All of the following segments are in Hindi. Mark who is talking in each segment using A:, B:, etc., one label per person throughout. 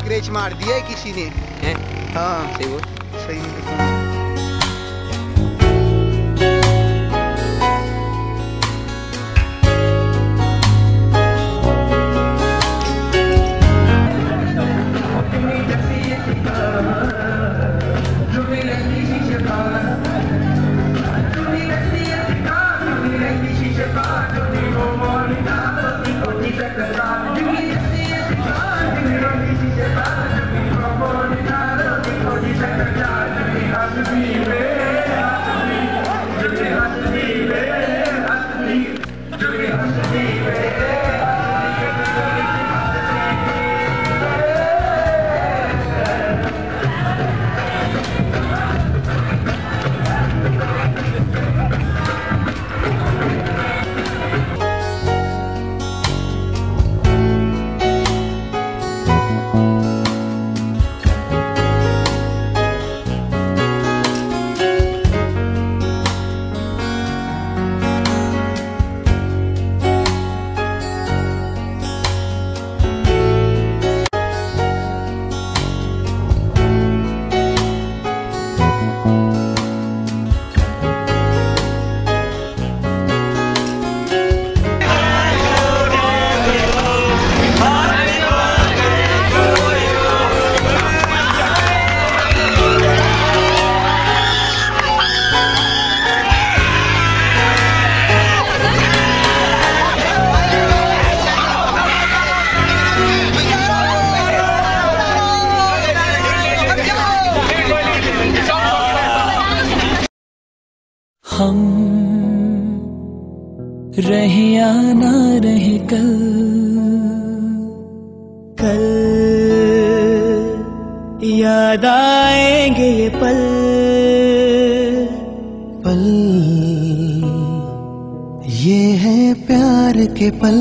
A: स्क्रैच मार दिया है किसी ने। हाँ
B: सही बोल।
A: सही है।
C: हम रहे या ना रहे कल, कल याद आएंगे ये पल, पल ये है प्यार के पल।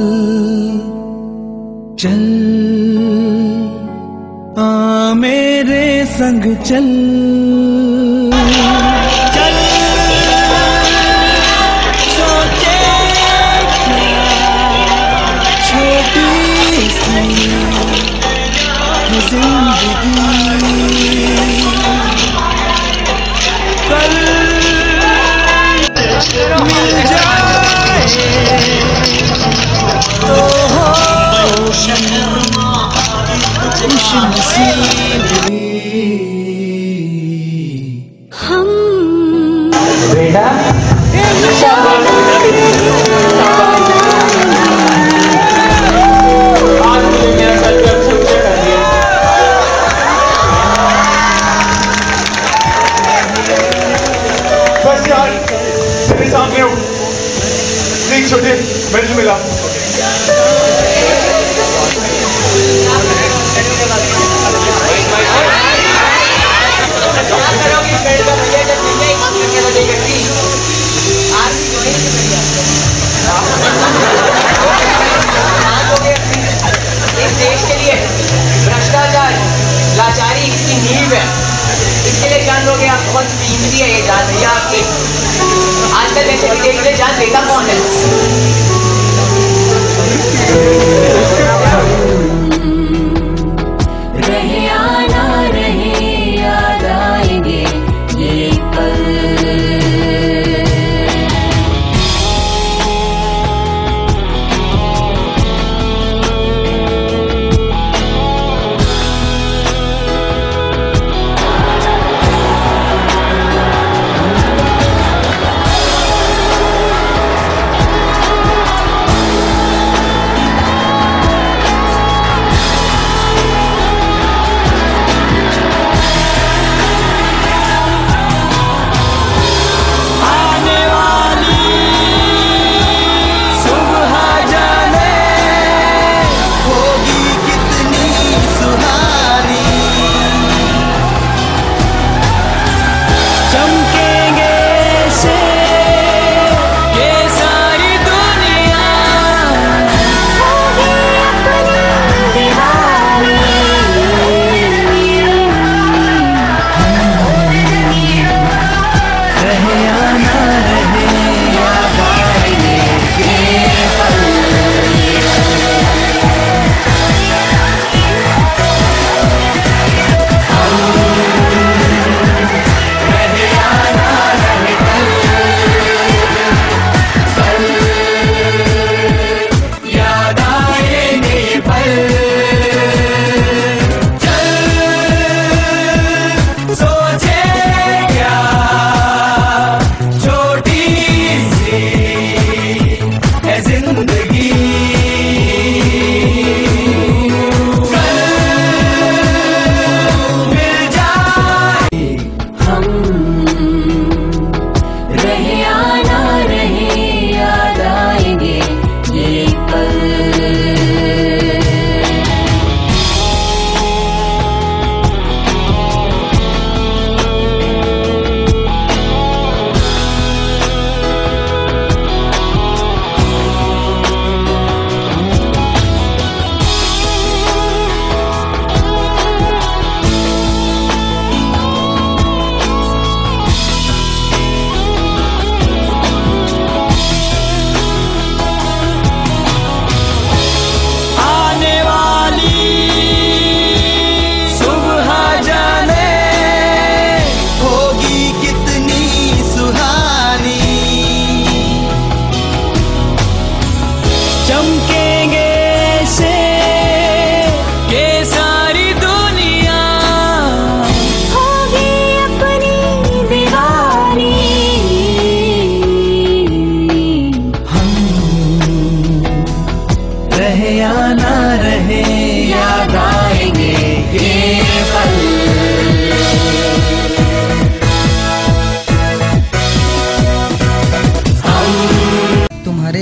C: चल आ मेरे संग चल, कल मिल जाए तो हो खुश नसीब हम।
D: छोटे मेडल मिला। इस देश के लिए भ्रष्टाचार लाचारी इसकी नींव है। इसके लिए जान लोगे आप बहुत कीमती है ये जान भैया आपकी। आजकल वैसे भी देश में जान देता कौन है?
C: रहे या ना रहे याद आएंगे ये पल।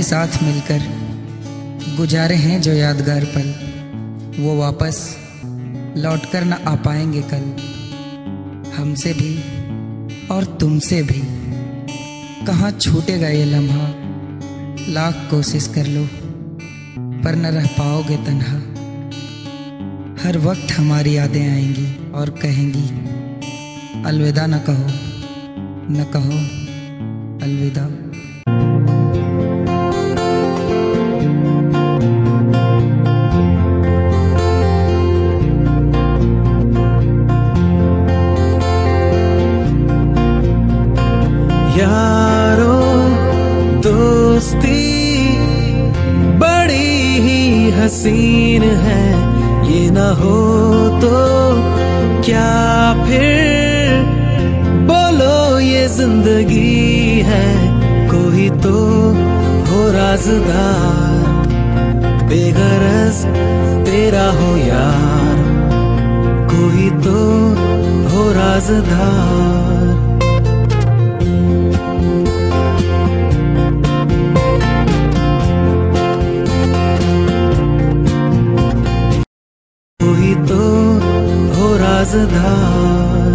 B: साथ मिलकर गुजारे हैं जो यादगार पल, वो वापस लौट कर न आ पाएंगे कल। हमसे भी और तुमसे भी कहाँ छूटेगा ये लम्हा, लाख कोशिश कर लो पर न रह पाओगे तन्हा। हर वक्त हमारी यादें आएंगी और कहेंगी अलविदा न कहो, न कहो अलविदा।
E: यारो दोस्ती बड़ी ही हसीन है, ये ना हो तो क्या फिर बोलो ये जिंदगी है। कोई तो हो राज़दार, बेगरज तेरा हो यार, कोई तो हो राज़दार। कोई तो हो राज़दार।